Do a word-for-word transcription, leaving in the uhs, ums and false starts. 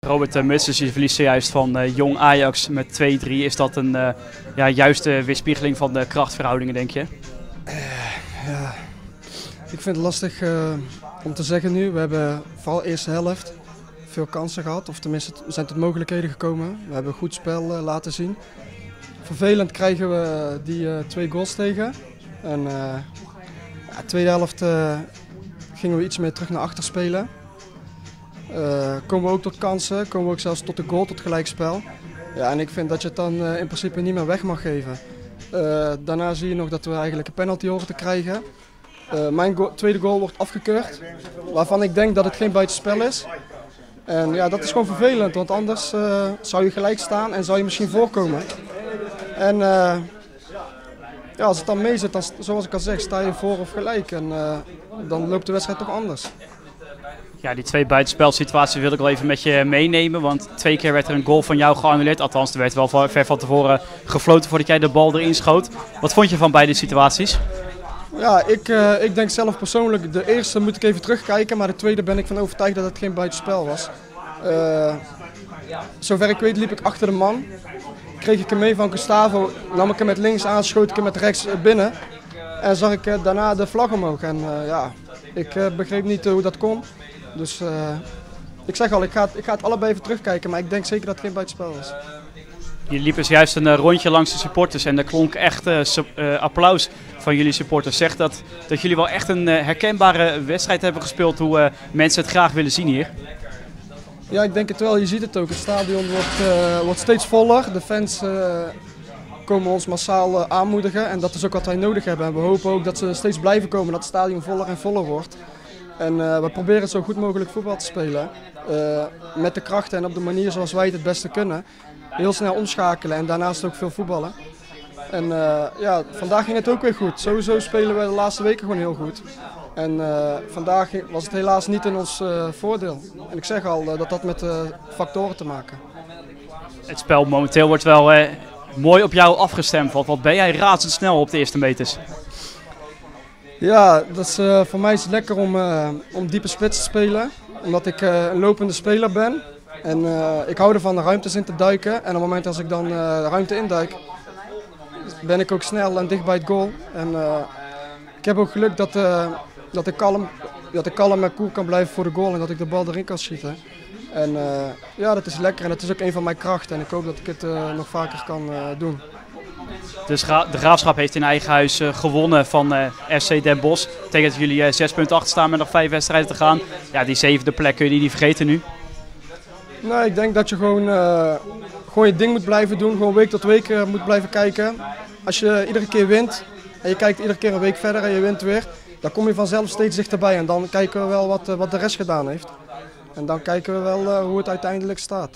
Robert uh, Mutsens, je verliest zojuist van uh, Jong Ajax met twee drie. Is dat een uh, ja, juiste weerspiegeling van de krachtverhoudingen, denk je? Uh, ja, ik vind het lastig uh, om te zeggen nu. We hebben vooral de eerste helft veel kansen gehad, of tenminste zijn tot mogelijkheden gekomen. We hebben een goed spel uh, laten zien. Vervelend krijgen we die uh, twee goals tegen. En uh, ja, de tweede helft uh, gingen we iets meer terug naar achter spelen. Uh, komen we ook tot kansen, komen we ook zelfs tot de goal, tot gelijkspel. Ja, en ik vind dat je het dan uh, in principe niet meer weg mag geven. Uh, daarna zie je nog dat we eigenlijk een penalty horen te krijgen. Uh, mijn go tweede goal wordt afgekeurd, waarvan ik denk dat het geen buitenspel is. En ja, dat is gewoon vervelend, want anders uh, zou je gelijk staan en zou je misschien voorkomen. En uh, ja, als het dan mee zit, dan, zoals ik al zeg, sta je voor of gelijk en uh, dan loopt de wedstrijd toch anders. Ja, die twee buitenspelsituaties wil ik wel even met je meenemen, want twee keer werd er een goal van jou geannuleerd. Althans, er werd wel ver van tevoren gefloten voordat jij de bal erin schoot. Wat vond je van beide situaties? Ja, ik, uh, ik denk zelf persoonlijk, de eerste moet ik even terugkijken, maar de tweede ben ik van overtuigd dat het geen buitenspel was. Uh, zover ik weet liep ik achter de man, kreeg ik hem mee van Gustavo, nam ik hem met links aan, schoot ik hem met rechts binnen en zag ik uh, daarna de vlag omhoog. En uh, ja, ik uh, begreep niet uh, hoe dat kon. Dus uh, ik zeg al, ik ga, ik ga het allebei even terugkijken, maar ik denk zeker dat het geen buitenspel is. Je liep dus juist een uh, rondje langs de supporters en er klonk echt uh, uh, applaus van jullie supporters. Zegt dat, dat jullie wel echt een uh, herkenbare wedstrijd hebben gespeeld, hoe uh, mensen het graag willen zien hier? Ja, ik denk het wel. Je ziet het ook. Het stadion wordt, uh, wordt steeds voller. De fans uh, komen ons massaal uh, aanmoedigen en dat is ook wat wij nodig hebben. En we hopen ook dat ze steeds blijven komen, dat het stadion voller en voller wordt. En uh, we proberen zo goed mogelijk voetbal te spelen. Uh, met de krachten en op de manier zoals wij het het beste kunnen. Heel snel omschakelen en daarnaast ook veel voetballen. En uh, ja, vandaag ging het ook weer goed. Sowieso spelen we de laatste weken gewoon heel goed. En uh, vandaag was het helaas niet in ons uh, voordeel. En ik zeg al uh, dat dat met uh, factoren te maken. Het spel momenteel wordt wel uh, mooi op jou afgestemd. Wat ben jij razendsnel op de eerste meters? Ja, dat is, uh, voor mij is het lekker om, uh, om diepe spits te spelen. Omdat ik uh, een lopende speler ben. En uh, ik hou ervan de ruimtes in te duiken. En op het moment als ik dan uh, de ruimte induik, ben ik ook snel en dicht bij het goal. En uh, ik heb ook geluk dat, uh, dat, ik kalm, dat ik kalm en koel kan blijven voor de goal en dat ik de bal erin kan schieten. En uh, ja, dat is lekker en dat is ook een van mijn krachten. En ik hoop dat ik het uh, nog vaker kan uh, doen. Dus de Graafschap heeft in eigen huis uh, gewonnen van uh, F C Den Bosch. Dat betekent dat jullie uh, zes punten achter staan met nog vijf wedstrijden te gaan. Ja, die zevende plek kun je die niet vergeten nu. Nee, ik denk dat je gewoon, uh, gewoon je ding moet blijven doen. Gewoon week tot week uh, moet blijven kijken. Als je iedere keer wint en je kijkt iedere keer een week verder en je wint weer, dan kom je vanzelf steeds dichterbij. En dan kijken we wel wat, uh, wat de rest gedaan heeft. En dan kijken we wel uh, hoe het uiteindelijk staat.